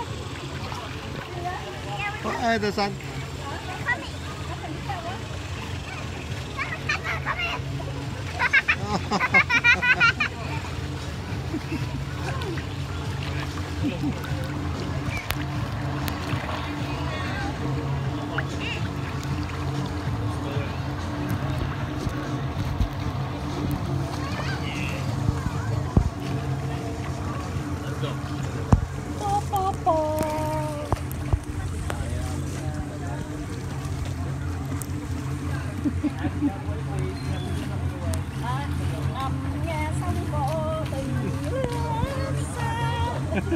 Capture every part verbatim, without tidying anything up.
Ê, từ xanh. Nằm nghe sóng vỗ tình lướt xa.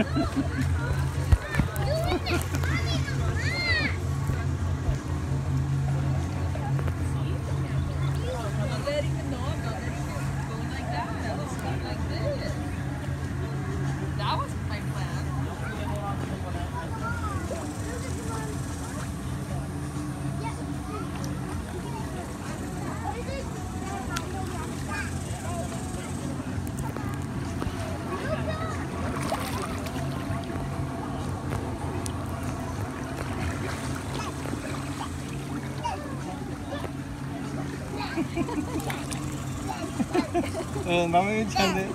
응, 마음이 찬데.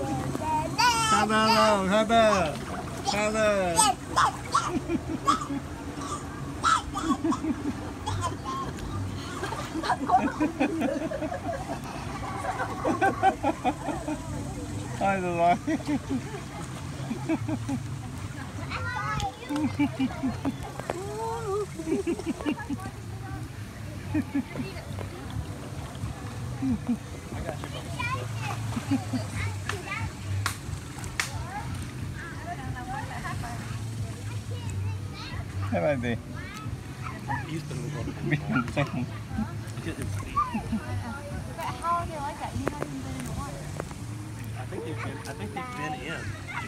하다, 하다, 하다. Ai rồi. Thế là gì? Biết mình xem. I think they've been, I think they've been in.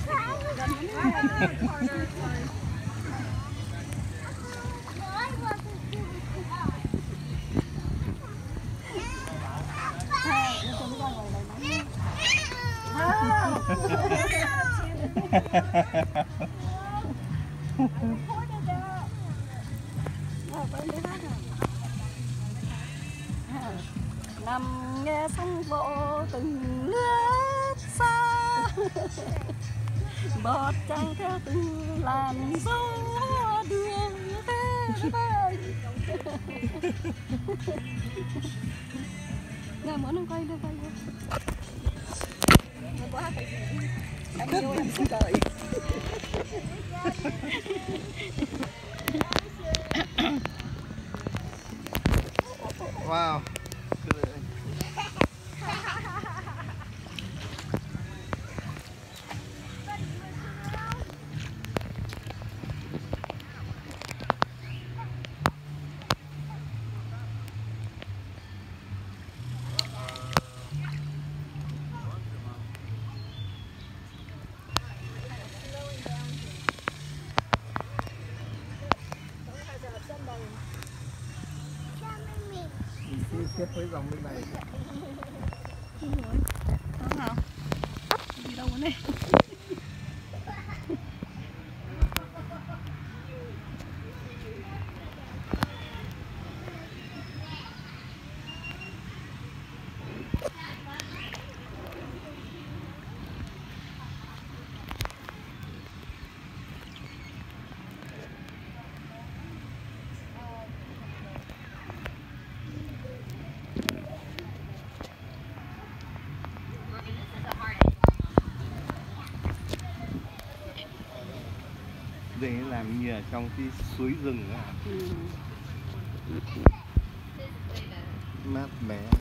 Nằm nghe sóng vỗ từng lướt xa, bọt trắng theo từng làn gió đưa về. Nghe muốn em quay đưa quay luôn. Nó quá phải anh yêu em suốt đời. Wow. Xếp với dòng bên này. Không hả? Đi đâu này? Để làm như ở trong cái suối rừng á. Ừ. Mát mẻ.